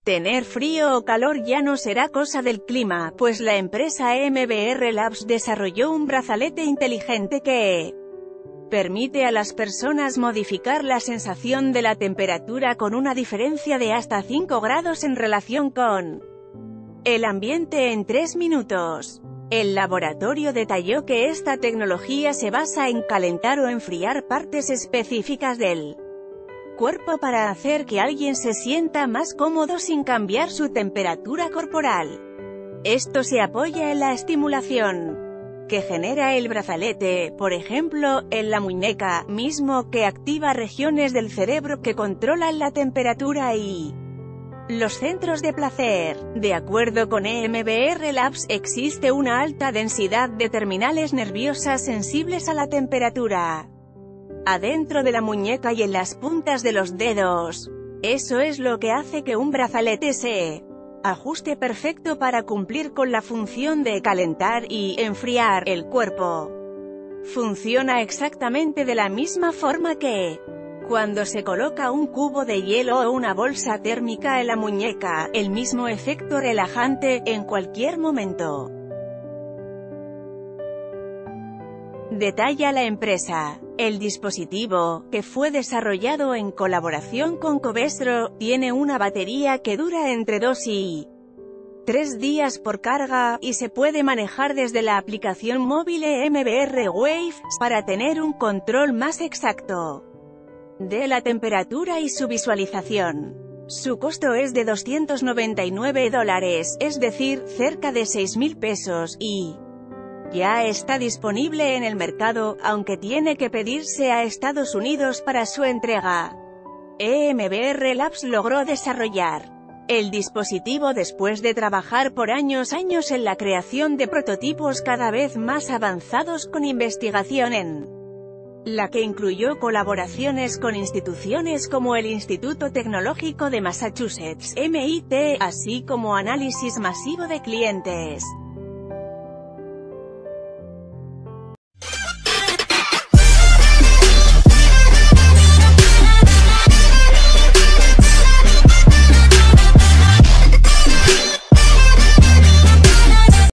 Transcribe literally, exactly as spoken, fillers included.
Tener frío o calor ya no será cosa del clima, pues la empresa E M B R Labs desarrolló un brazalete inteligente que permite a las personas modificar la sensación de la temperatura con una diferencia de hasta cinco grados en relación con el ambiente en tres minutos. El laboratorio detalló que esta tecnología se basa en calentar o enfriar partes específicas del cuerpo para hacer que alguien se sienta más cómodo sin cambiar su temperatura corporal. Esto se apoya en la estimulación que genera el brazalete, por ejemplo, en la muñeca, mismo que activa regiones del cerebro que controlan la temperatura y los centros de placer. De acuerdo con E M B R Labs, existe una alta densidad de terminales nerviosas sensibles a la temperatura adentro de la muñeca y en las puntas de los dedos. Eso es lo que hace que un brazalete se ajuste perfecto para cumplir con la función de calentar y enfriar el cuerpo. Funciona exactamente de la misma forma que cuando se coloca un cubo de hielo o una bolsa térmica en la muñeca, el mismo efecto relajante, en cualquier momento. Detalla la empresa. El dispositivo, que fue desarrollado en colaboración con Covestro, tiene una batería que dura entre dos y tres días por carga, y se puede manejar desde la aplicación móvil E M B R Wave, para tener un control más exacto de la temperatura y su visualización. Su costo es de doscientos noventa y nueve dólares, es decir, cerca de seis mil pesos, y ya está disponible en el mercado, aunque tiene que pedirse a Estados Unidos para su entrega. E M B R Labs logró desarrollar el dispositivo después de trabajar por años años en la creación de prototipos cada vez más avanzados con investigación en la que incluyó colaboraciones con instituciones como el Instituto Tecnológico de Massachusetts, M I T, así como análisis masivo de clientes.